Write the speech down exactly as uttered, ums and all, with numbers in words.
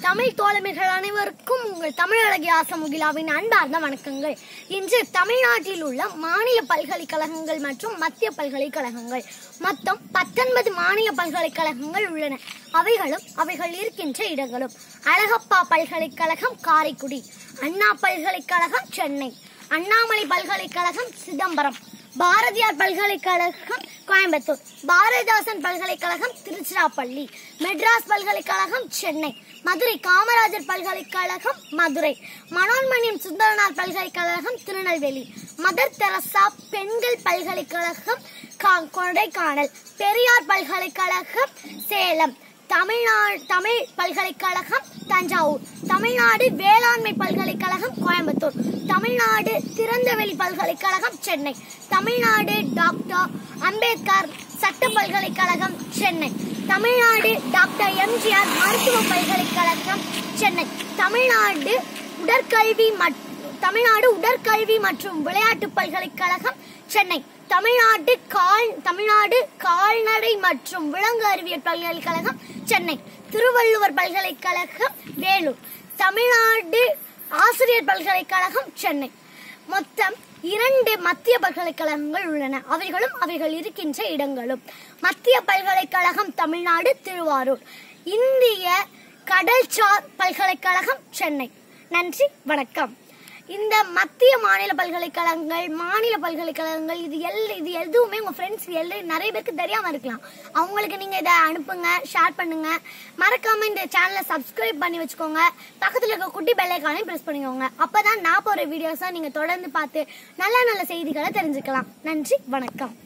தமிழ் தோழமைகள் அனைவருக்கும் உங்கள் தமிழழகி ஆசமுகிலாவின் அன்பார்ந்த வணக்கங்கள். இன்று தமிழ்நாட்டில் உள்ள மாநில பல்கலைக்கழகங்கள் மற்றும் மத்திய பல்கலைக்கழகங்கள் மொத்தம் பத்தொன்பது மாநில பல்கலைக்கழகங்கள் உள்ளன. அவைகளும் அவைகள் இருக்கின்ற இடங்களும்: அழகப்பா பல்கலைக்கழகம் காரைக்குடி, அண்ணா பல்கலைக்கழகம் சென்னை, அண்ணாமலை பல்கலைக்கழகம் சிதம்பரம், பாரதியார் பல்கலைக்கழகம் கோயம்புத்தூர், பாரதிதாசன் பல்கலைக்கழகம் திருச்சிராப்பள்ளி, மெட்ராஸ் பல்கலைக்கழகம் சென்னை, மதுரை காமராஜர் பல்கலைக்கழகம் மதுரை, மனோன்மணியம் சுந்தரனார் பல்கலைக்கழகம் திருநெல்வேலி, மதர் தெரசா பெண்கள் பல்கலைக்கழகம் கொடைக்கானல், பெரியார் பல்கலைக்கழகம் சேலம், தமிழ்நாடு தமிழ் பல்கலைக்கழகம் தஞ்சாவூர், தமிழ்நாடு வேளாண்மை பல்கலைக்கழகம் கோயம்புத்தூர், தமிழ்நாடு திறந்தவெளி பல்கலைக்கழகம் சென்னை, தமிழ்நாடு டாக்டர் அம்பேத்கர் சட்ட பல்கலைக்கழகம் சென்னை, தமிழ்நாடு டாக்டர் எம்ஜிஆர் மருத்துவ பல்கலைக்கழகம் சென்னை, தமிழ்நாடு உடற்கல்வி தமிழ்நாடு உடற்கல்வி மற்றும் விளையாட்டு பல்கலைக்கழகம் சென்னை, தமிழ்நாடு கால் தமிழ்நாடு கால்நடை மற்றும் விலங்கு அறிவியல் பல்கலைக்கழகம் சென்னை, திருவள்ளுவர் பல்கலைக்கழகம் வேலூர், தமிழ்நாடு ஆசிரியர் பல்கலைக்கழகம் சென்னை. மொத்தம் இரண்டு மத்திய பல்கலைக்கழகங்கள் உள்ளன. அவைகளும் அவைகள் இருக்கின்ற இடங்களும்: மத்திய பல்கலைக்கழகம் தமிழ்நாடு திருவாரூர், இந்திய கடல்சார் பல்கலைக்கழகம் சென்னை. நன்றி, வணக்கம். இந்த மத்திய மாநில பல்கலைக்கழகங்கள் மாநில பல்கலைக்கழகங்கள் இது எல்லாம் இது எதுவுமே உங்க ஃப்ரெண்ட்ஸ் எல்லாம் நிறைய பேருக்கு தெரியாம இருக்கலாம். அவங்களுக்கு நீங்க இதை அனுப்புங்க, ஷேர் பண்ணுங்க. மறக்காம இந்த சேனலை சப்ஸ்கிரைப் பண்ணி வச்சுக்கோங்க. பக்கத்துல இருக்க குட்டி பெல் ஐகானையும் பிரஸ் பண்ணிக்கோங்க. அப்பதான் நான் போற வீடியோஸை நீங்க தொடர்ந்து பார்த்து நல்ல நல்ல செய்திகளை தெரிஞ்சுக்கலாம். நன்றி, வணக்கம்.